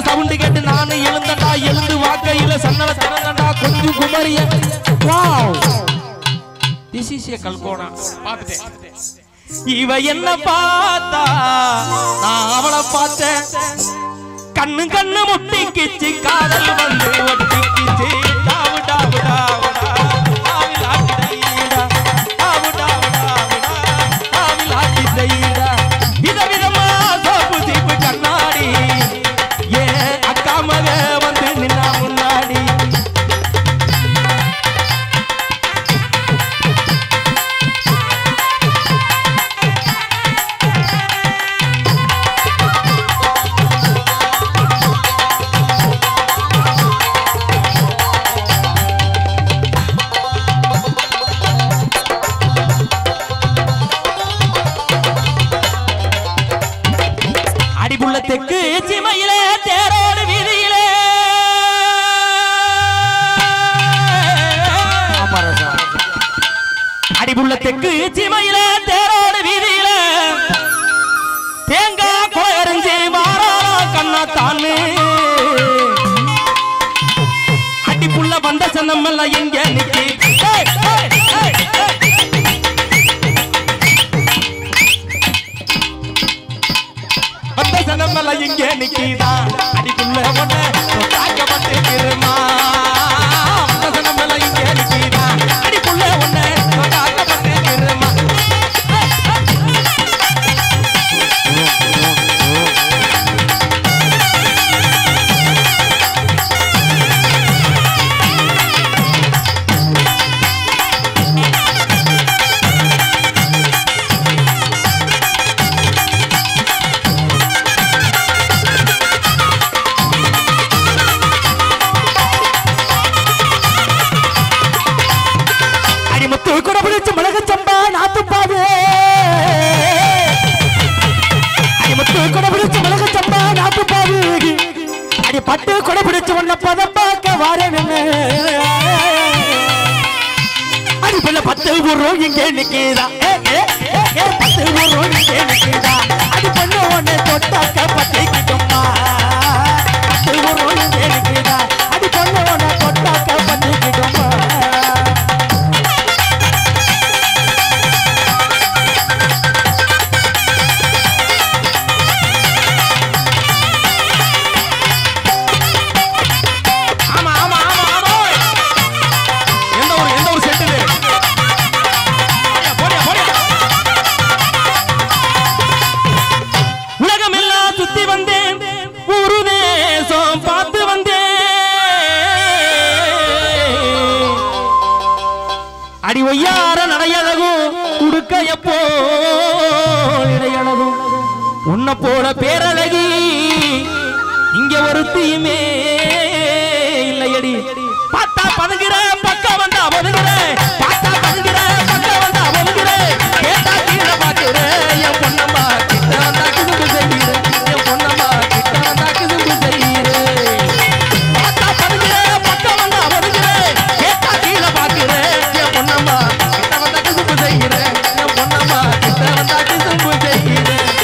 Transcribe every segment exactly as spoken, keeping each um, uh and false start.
sound கேட்டு நானு எழுந்தண்டா எழுந்து வாக்கையில சன்னல திறந்தண்டா கொஞ்சம் குமரிய வாவ் திஸ் இஸ் ஏ கல்கோனா பாத்துட்டேன் இவ என்ன பார்த்தா நான் அவளை பார்த்தேன் கண்ணு கண்ணு முட்டிக்கிச்சு காதல் வந்து ஒட்டிக்கிச்சு டாவு டாவு டாவு தெற்கு சிமையிலே தேரோடு வீதியிலே அடிபுள்ள தெற்கு சிமையிலே தேரோடு வீதியிலே தேங்காய் குறையறிஞ்சி மாறா கண்ணா தானே அடிபுள்ள வந்த சனமல்ல எங்க நிக்கி நம்மள இங்கே நிக்கிதா அடிக்குள்ள ஒண்ணு தாக்கப்பட்டு திருமா நம்மள இங்கே நிக்கிதா அடிக்குள்ள ஒண்ணு தாக்கப்பட்டு திருமா பட்டு கொடை பிடிச்சு உன்ன பதம் பார்க்க வாரேன் அது போல பத்து ஊரும் இங்கே நிக்கிதா பத்து ஊரும் இங்கே நிக்கிதா அது பொண்ணு ஒண்ணு தொட்டாக்க பத்திக்கிட்டோம்மா பத்து ஊரும் இங்கே நிக்கிதா அது பொண்ணு ஒண்ணு தொட்டாக்க பத்திக்கிட்டோம்மா அடி ஒய்யார நடையழகும் உடுக்கைய போல் இடையழகும் உன்னை போல பேரழகி இங்க ஒருத்தியுமே இல்லையடி பார்த்தா பதுங்குற பக்கம் வந்தா பதுங்குற பார்த்தா பதுங்குற பக்கம் வந்தா பதுங்குற கேட்டா கீழே பாக்குற என் பொண்ணம்மா கிட்ட வந்தா குதும்பு செய்யுற என் பொண்ணம்மா கிட்ட வந்தா குதும்பு செய்யுற பார்த்தா பதுங்குற பக்கம் வந்தா பதுங்குற கேட்டா கீழே பாக்குற என் பொண்ணம்மா கிட்ட வந்தா குதும்பு செய்யுற என் பொண்ணம்மா கிட்ட வந்தா குதும்பு செய்யுற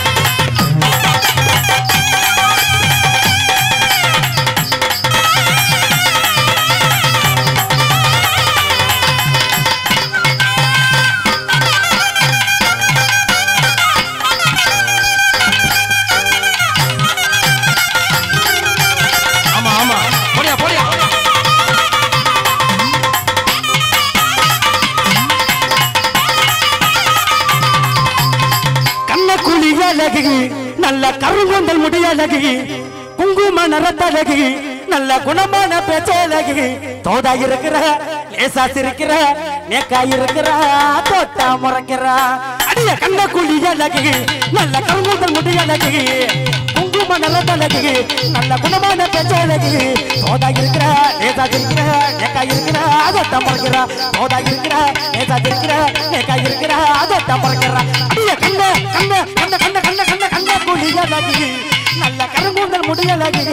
நல்ல கருங்கொண்டல் முடியலகி குங்கும நரத்தழகி நல்ல குணமான பேச்சழகி தோதா இருக்கிற லேசா சிரிக்கிற நேக்கா இருக்கிற தோட்டா முறைக்கிற அடிய கண்ண குழியலகி நல்ல கருங்கொண்டல் முடியலகி குங்கும நரத்தழகி நல்ல குணமான பேச்சழகி தோதா இருக்கிற லேசா சிரிக்கிற நேக்கா இருக்கிற தோட்டா முறைக்கிற தோதா இருக்கிற லேசா சிரிக்கிற நேக்கா இருக்கிற தோட்டா முறைக்கிற அடிய கண்ண கண்ண கண்ண கண்ண கண்ண கண்ண கண்ண குழியலகி நல்ல கருங்கொண்டல் முடியலகி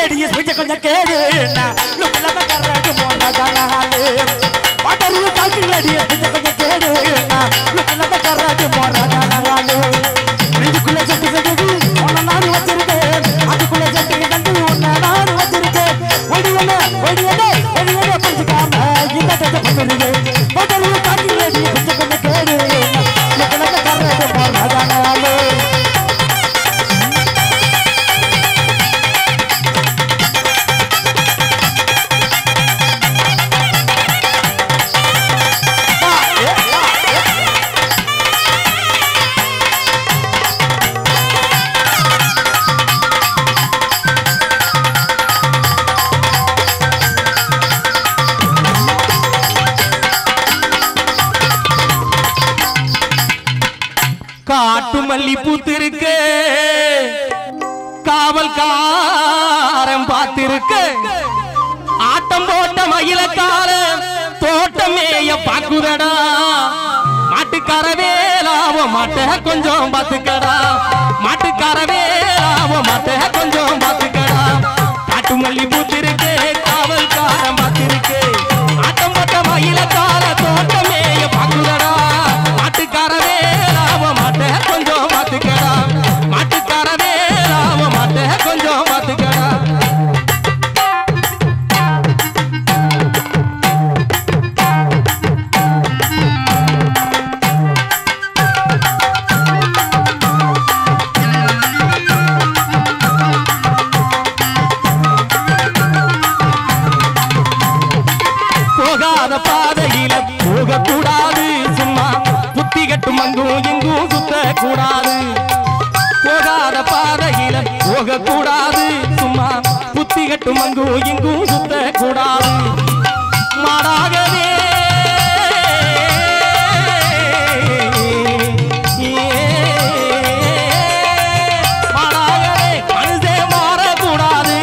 லேடிஸ் கொஞ்சம் கேடு லுக்கில் கரடு மோனாலே வாட்டர் டாக்கிங் லேடிஸ் கொஞ்சம் கேடு லுக்கில் கரடு மோனாலே நெஞ்சுக்குள்ள சட்டி சட்டி ஒன்ன நாடு வச்சிருக்கேன் அதுக்குள்ள சட்டி கண்டு ஒன்ன நாடு வச்சிருக்கேன் ஒடியனே ஒடியனே ஒடியனே புரிஞ்சுக்காம இந்த தட்ட பண்ணுறீங்க வாட்டர் டாக்கிங் லேடிஸ் கொஞ்சம் கேடு லுக்கில் கரடு மோனாலே காட்டு மல்லி பூத்திருக்க காவல்காரன் பார்த்திருக்க ஆட்டம் போட்ட மயிலக்கார தோட்டமேய பாக்குதடா மாட்டுக்காரவேலாவ மாட்ட கொஞ்சம் பாத்துக்கடா மாட்டுக்காரவேலாவ மாட்ட கொஞ்சம் பாத்துக்கடா காட்டு மல்லி பூத்திருக்க காவல்காரன் பார்த்திருக்க ஆட்டம் போட்ட மயிலக்கார தோட்டமேய பாக்குதடா மாட்டுக்காரவே கொஞ்சம் பாத்துக்கடா மாட்டுக்காரவே ராம மாட்ட கொஞ்சம் பாத்துக்கடா போகாத பாதையில போகக்கூடாது சும்மா புத்தி கட்டும் அங்கும் இங்கும் சுத்தக்கூடாது போகாத பாதையில போகக்கூடாது சும்மா புத்தி கட்டும் அங்கும் இங்கும் சுத்தக்கூடாது மாடாகவே மாடாகவே மனுஷே மாறக்கூடாது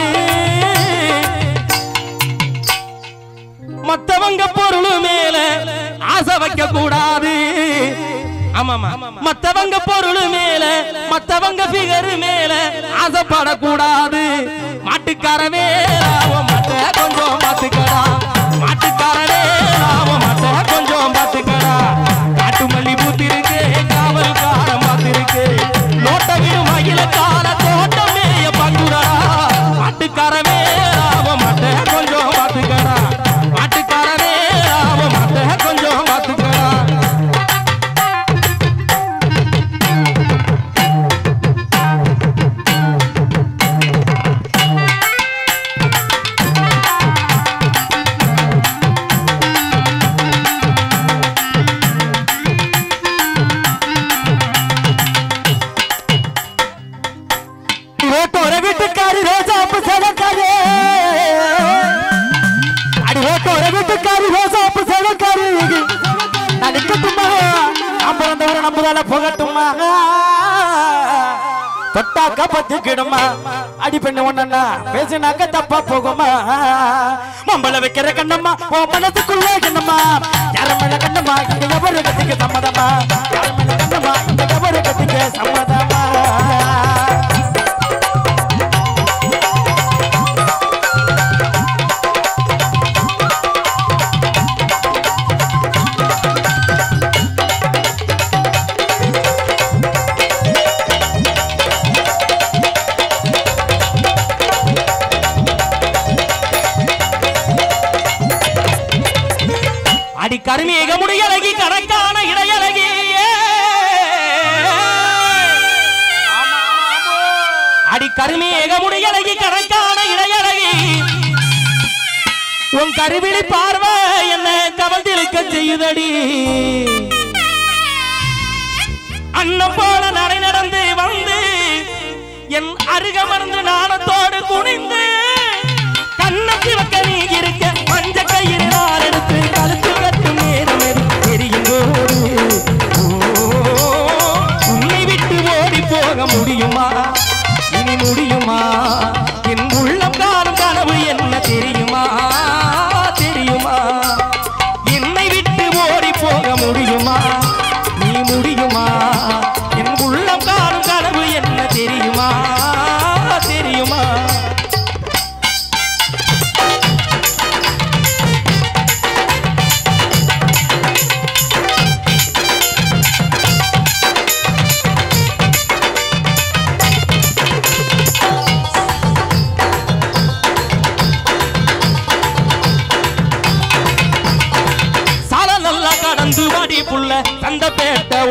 மத்தவங்க பொருள் மேல ஆசை வைக்க கூடாது மத்தவங்க பொருள் மேல மத்தவங்க பிகர் மேல ஆசைப்படக்கூடாது மாட்டுக்காரவே ராவ மாட்ட கொஞ்சம் பாத்துக்கடா மாட்டுக்காரவே ராவ மாட்ட கொஞ்சம் பாத்துக்கடா காட்டு மல்லி பூத்திருக்கு காவல்காரன் பார்த்திருக்கு நோட்ட விடு மயிலக்கார தோட்டமேய பங்குடா மாட்டுக்காரவே ராவ மாட்ட கொஞ்சம் பாத்துக்கடா மாட்டுக்காரவே ராவ மாட்ட கொஞ்சம் பாத்துக்கடா வீட்டுக்காரி ரோசாப்பு சடக்காரு அடி ஓட்டோர வீட்டுக்காரி ரோசாப்பு சடக்காரு நடிக்கட்டுமா நான் பிறந்தவரை நம்புதால போகட்டுமா தொட்டாக்க பத்திக்கிடுமா அடி பெண்ணு ஒண்ணா பேசினாக்க தப்பா போகுமா மம்பள வைக்கிற கண்ணம்மா ஓ மனசுக்குள்ள கண்ணம்மா யார மேல கண்ணம்மா இந்த எவரு கத்திக்க சம்மதமா யார மேல கண்ணம்மா இந்த எவரு கத்திக்க சம்மதமா அடி கருமேக முடியழகி கணக்கான இடையழகி அடி கருமேக முடியழகி கணக்கான இடையழகி உன் கருவிழி பார்வை என்ன கவர்ந்திருக்க செய்யுதடி அன்னம் போல நடை நடந்து வந்து என் அருகமர்ந்து நாணத்தோடு குனிந்து கண்ணத்தி வக்க நீ இருக்க மஞ்ச கயிறு நாள் எடுத்து கழுத்து கட்டு நேரம் தெரியும் போது உன்னை விட்டு ஓடி போக முடியுமா இனி முடியுமா என் உள்ளம் காணும் கனவு என்ன தெரியுமா தெரியுமா என்னை விட்டு ஓடி போக முடியுமா நீ முடியுமா என் உள்ளம் காணும் கனவு என்ன தெரியுமா தெரியுமா பேட்ட